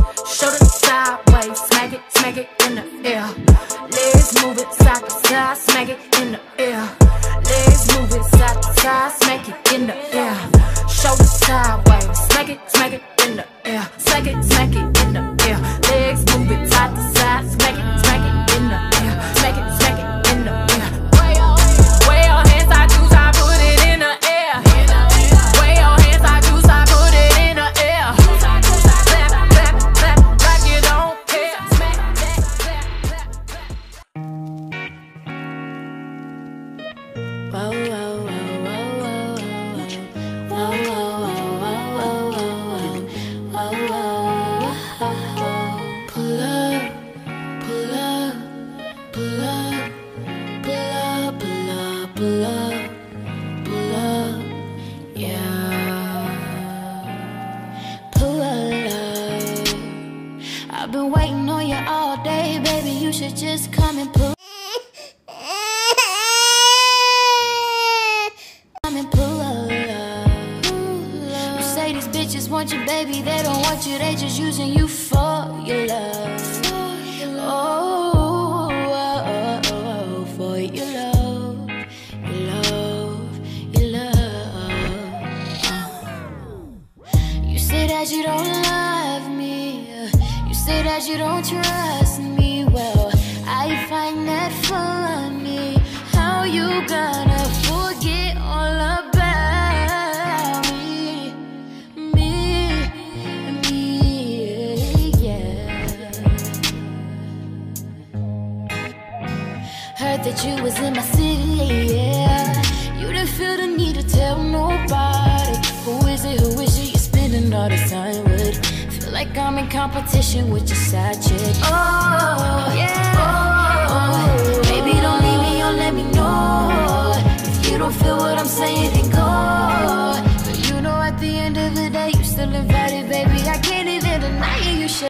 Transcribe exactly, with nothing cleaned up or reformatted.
Shoulder sideways, smack it, smack it in the air. Legs move it side to side, smack it in the air. Legs move it side to side, smack it in the air. Shoulder sideways, smack it, smack it in the air. Smack it, smack it in the air. Legs move it side to side, smack it, smack it in the air. Smack it, smack it in the air. Way your hands, I choose, I put it in the air. Way your hands, I choose, I put it in the air. Clap, clap, clap, like you don't care. Smack, clap, clap, clap. Whoa, whoa, whoa, whoa, whoa, whoa, whoa, whoa, whoa, whoa. Pull up, pull up, pull up, pull up, pull up, pull up, pull up, yeah. Pull up. I've been waiting on you all day, baby. You should just come and pull. Come and pull up. You say these bitches want you, baby. They don't want you. They just using you for your love. Oh, oh, oh, oh, for your love, your love, your love. You say that you don't love me. You say that you don't trust me. Well, I find that funny. How you gonna forget all about me, me, me, yeah. Heard that you was in my city, yeah. You didn't feel the need to tell nobody. Who is it, who is it you're spending all this time with? Feel like I'm in competition with your side chick. Oh, yeah, oh, oh. Baby, don't leave me or let me know. If you don't feel what I'm saying, then go. But you know at the end of the day, you still invited, baby. I can't